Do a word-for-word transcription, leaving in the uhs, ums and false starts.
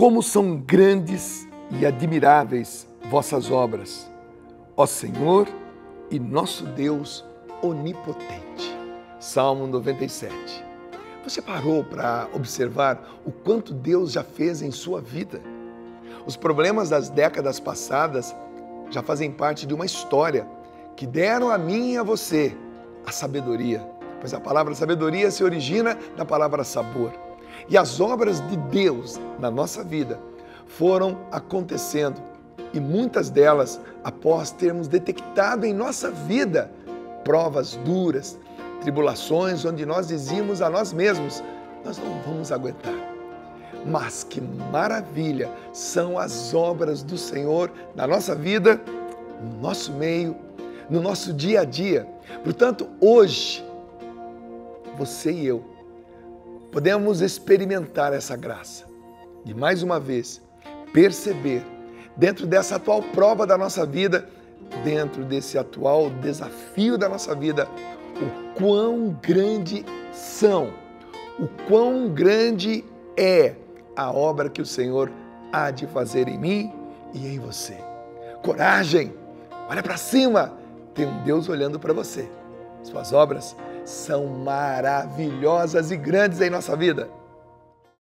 Como são grandes e admiráveis vossas obras, ó Senhor e nosso Deus onipotente. Salmo noventa e sete. Você parou para observar o quanto Deus já fez em sua vida? Os problemas das décadas passadas já fazem parte de uma história que deram a mim e a você a sabedoria, pois a palavra sabedoria se origina da palavra sabor. E as obras de Deus na nossa vida foram acontecendo, e muitas delas após termos detectado em nossa vida provas duras, tribulações onde nós dizíamos a nós mesmos, nós não vamos aguentar. Mas que maravilha são as obras do Senhor na nossa vida, no nosso meio, no nosso dia a dia. Portanto, hoje, você e eu podemos experimentar essa graça de mais uma vez perceber dentro dessa atual prova da nossa vida, dentro desse atual desafio da nossa vida, o quão grande são, o quão grande é a obra que o Senhor há de fazer em mim e em você. Coragem, olha para cima, tem um Deus olhando para você. Suas obras são maravilhosas e grandes em nossa vida.